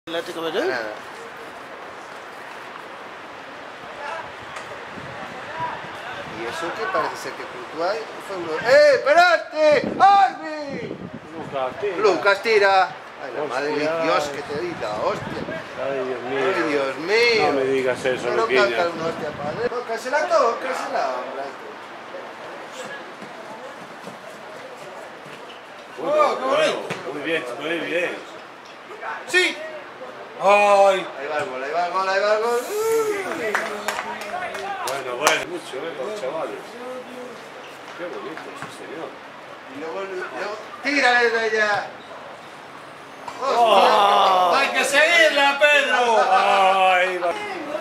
Atlético de Madrid. Nada. Y eso que parece ser que Courtois fue uno... ¡Esperaste! ¡Arby! Lucas tira. Ay, la madre de Dios que te di la hostia. Ay, Dios mío. Ay, Dios mío. No me digas eso, pero Luquilla. calca una hostia, padre. Tócasela, hombre. ¡Oh, qué bonito! Muy bien, muy bien. ¡Sí! ¡Ay! Ahí va el gol, ahí va el gol, ahí va el gol. Bueno, mucho, los chavales. Qué bonito, sí, señor. Y luego tírale de allá. ¡Oh! ¡Hay que seguirla, Pedro! Ay, va.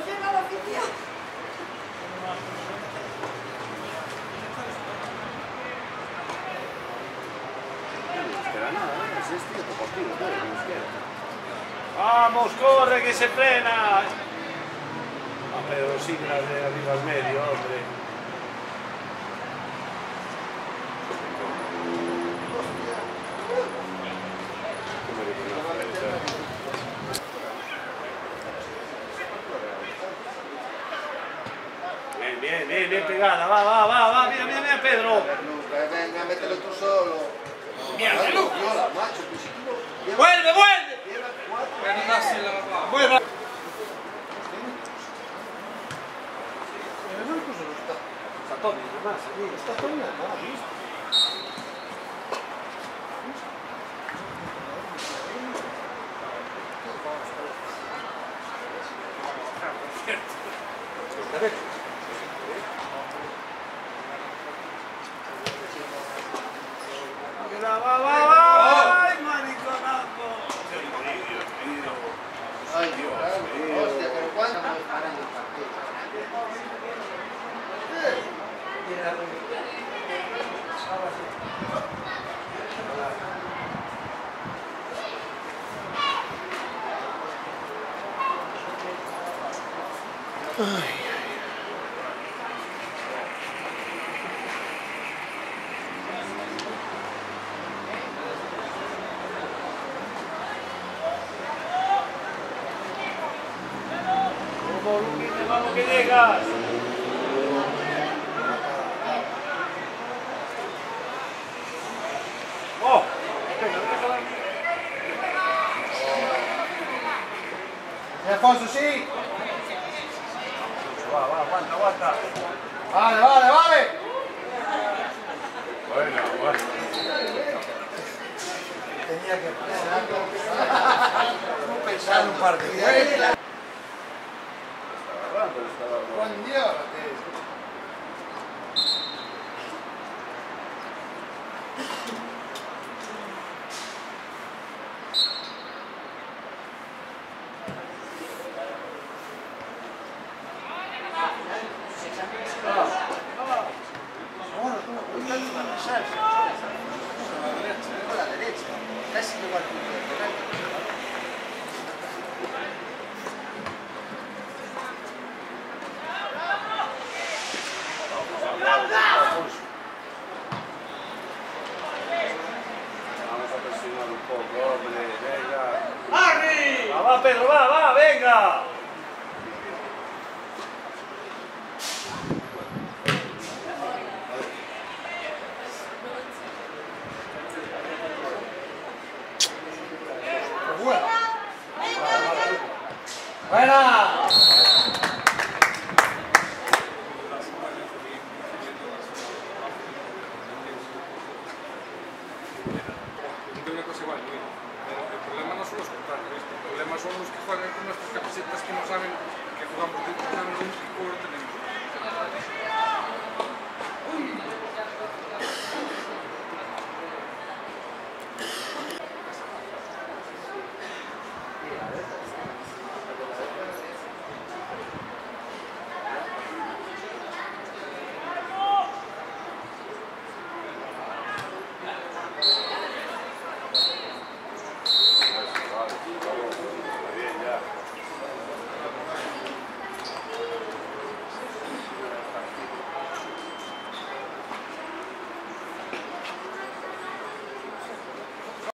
Vamos, corre, que se frena. A Pedro Siglas de arriba al medio, hombre. Bien pegada, va, mira, Pedro. Venga, mételo tú solo. ¡Mierda, Lu! Viola, macho, pues si tú no... ¡Vuelve! Lleva 4. ¡Vuelve! Está todo bien, además, está todo bien, ¿no? Va. ¡Ay, mariconazo! Ay, Dios mío. Hostia, pero ¿cuánto estamos parando el partido? Vamos que llegas. ¡Oh! Alfonso, sí. Va, aguanta. Vale. Bueno. Tenía que pensar un partido. Con Dios. La derecha, casi igual que el penalti. Vamos a presionar un poco, hombre. Venga. ¡Arri! Va, Pedro, va, venga. ¡Buena! Una cosa igual, el problema no son los contrarios, el problema son los que juegan con nuestras camisetas que no saben que jugamos de un equipo o tenemos.